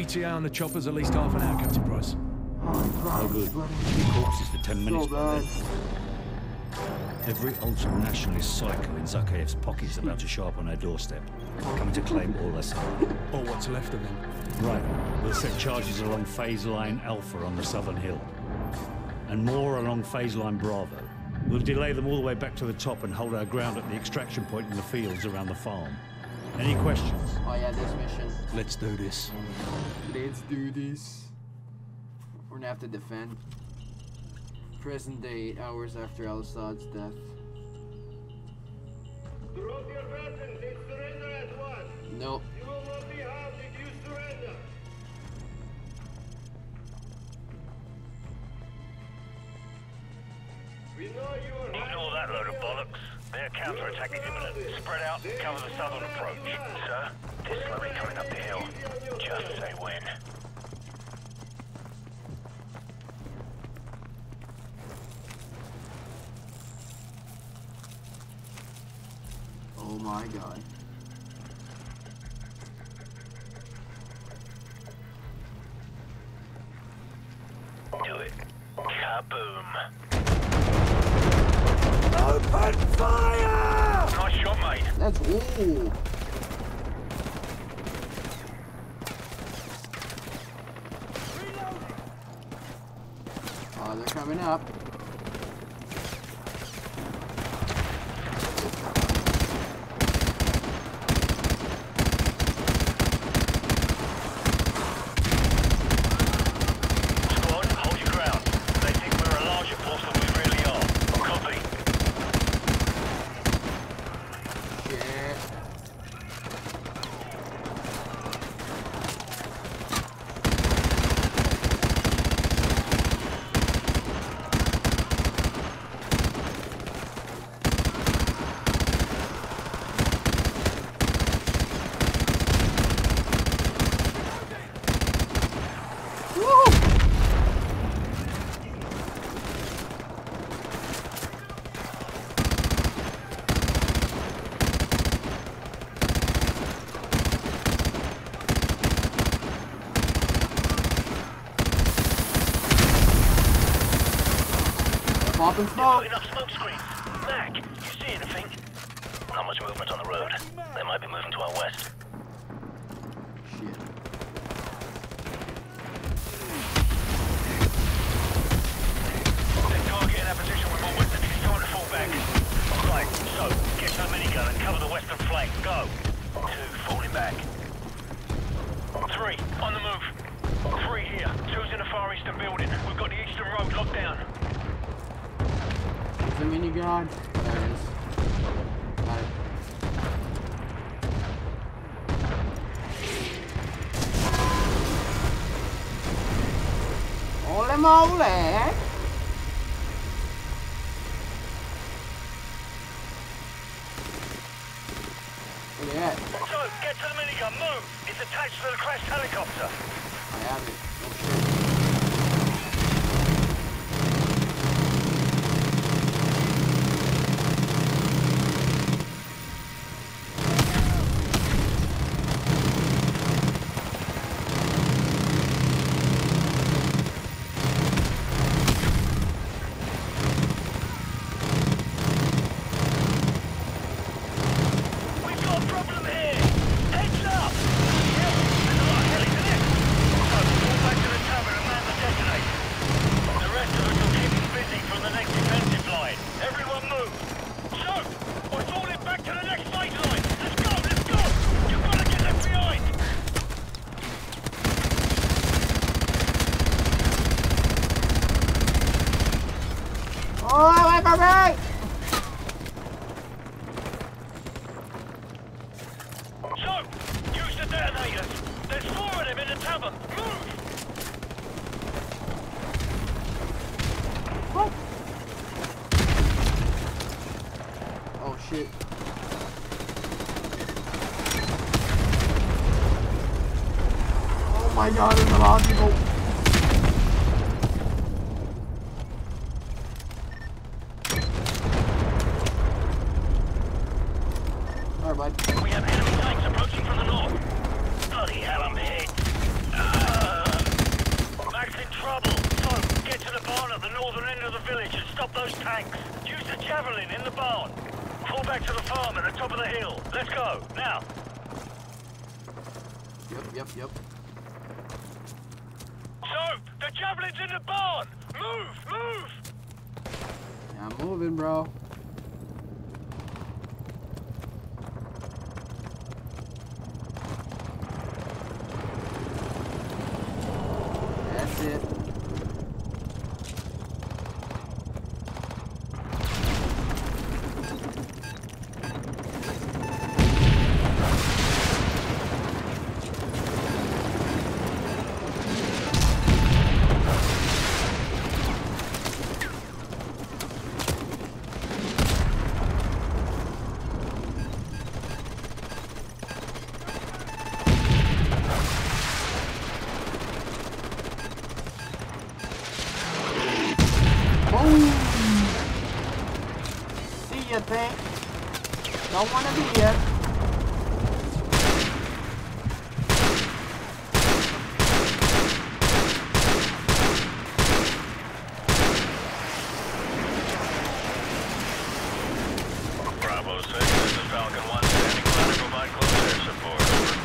ETA on the chopper's at least half an hour, Captain Price. Oh, good. 2 corpses for 10 minutes, by then. Every ultra-nationalist psycho in Zakhaev's pocket is about to show up on our doorstep, coming to claim all that's Or what's left of him. Right. We'll set charges along phase line Alpha on the southern hill. And more along phase line Bravo. We'll delay them all the way back to the top and hold our ground at the extraction point in the fields around the farm. Any questions? Oh yeah, this mission. Let's do this. Let's do this. We're gonna have to defend. Present day, 8 hours after Al-Assad's death. Drop your weapons and surrender at once. Nope. You will not be harmed if you surrender. We know you are. Ignore that load of bollocks. Their counter-attack is imminent. Spread out and cover the southern approach. Sir, they're slowly coming up the hill. Just say when. Oh my god. Do it. Kaboom. Open fire! Nice shot, mate. That's ooh. Oh, they're coming up. Popping smoke. Enough smoke screens. Mac, you see anything? Not much movement on the road. They might be moving to our west. Shit. They're targeting our position with more weapons. It's time to fall back. Right, so, get to the minigun and cover the western flank. Go. 2, falling back. 3, on the move. 3 here. 2's in the far eastern building. We've got the eastern road locked down. The minigun. There it is. Got it. Ole mole! Where they at? So, get to the minigun. Move. It's attached to the crashed helicopter. I have it. Oh shit. Shit. Oh my god, there's a lot of people. Alright, bud. We have enemy tanks approaching from the north. Bloody hell, I'm hit. back to the farm at the top of the hill. Let's go, now. Yep. Soap, the javelin's in the barn. Move. Yeah, I'm moving, bro. That's it. See ya, thing. Don't wanna be here. Bravo 6, this is Falcon 1 standing by to provide close air support.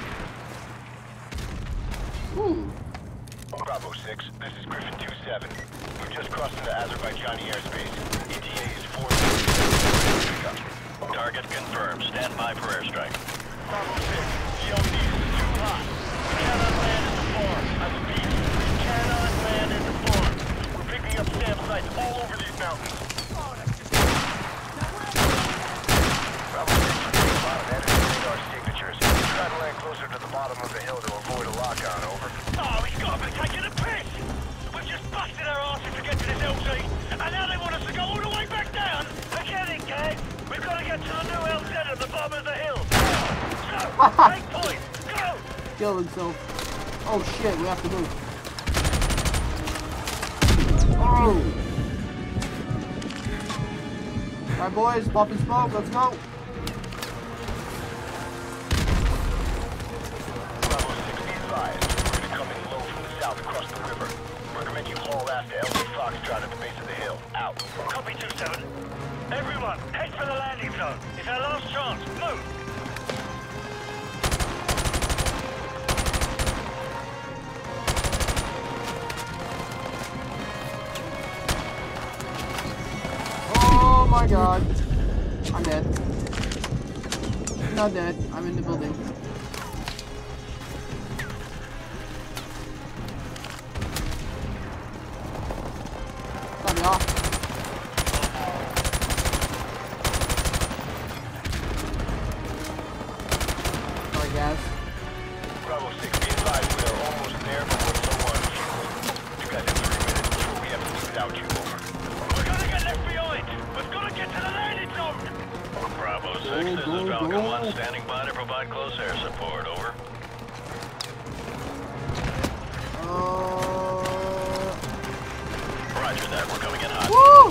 Ooh. Bravo 6, this is Griffin 2-7. We've just crossed into Azerbaijani airspace. ETA is 4 minutes. Pickup. Target confirmed. Stand by for airstrike. Bravo 6, GOD is too hot. We cannot land at the farm. I repeat, we cannot land at the farm. We're picking up SAM sites all over these mountains. Bravo 6, we're getting a lot of enemy radar signatures. Try to land closer to the bottom of the hill to avoid a lock-on, over. Oh, he's got to be taking a piss! We've just busted our asses to get to this LZ, and now they want us to go all the way back down! Forget it, gang! We've got to get to the new LZ at the bottom of the hill! So, take point! Go! Kill himself. Oh shit, we have to move. Oh! Alright boys, popping smoke, let's go! Bravo 6, be advised. We're going to come in low from the south across the river. Recommend you haul ass to LZ Foxtrot at the base of the hill. Out. Copy 2-7. Everyone, head for the landing zone. It's our last chance. Move! Oh my god. I'm dead. I'm not dead. I'm in the building. Stop y'all. Sorry guys. Bravo 6, be advised we are almost there, but we're low on fuel. You guys have 3 minutes before we have to leave without you, over. We're gonna get left behind! We've got to get to the landing zone! Bravo 6, this is Falcon 1 standing by to provide close air support, over. Roger that, we're coming in hot. Woo!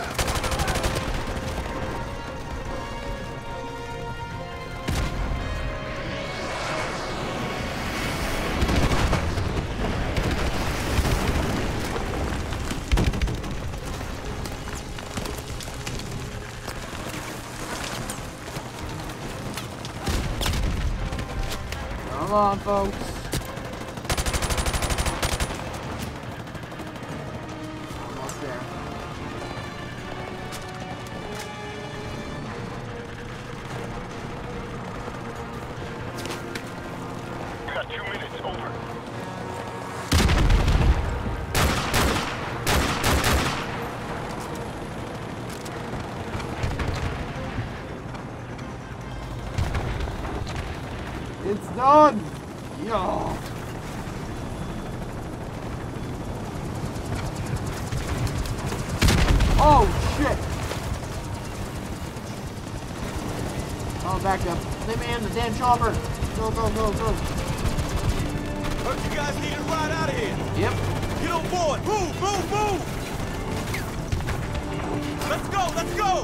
Come on, folks. Almost there. We got 2 minutes, over. It's done! Yo! Oh shit! Oh, back up. Let me in the damn chopper! Go, go, go, go! Heard you guys need a ride out of here. Yep. Get on board. Move, move, move. Let's go, let's go.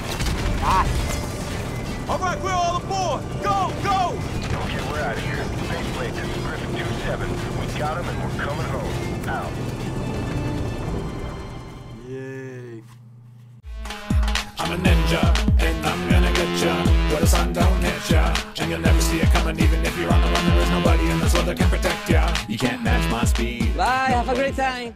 Nice. All right, we're all aboard. Go, go. Okay, we're out of here. got him and we're coming home. Out. Yay. I'm a ninja, and I'm gonna get ya where the sun don't hit ya. And you'll never see it coming, even if you're on the run. There is nobody in this world that can protect ya. You can't match my speed. Bye, have a great time.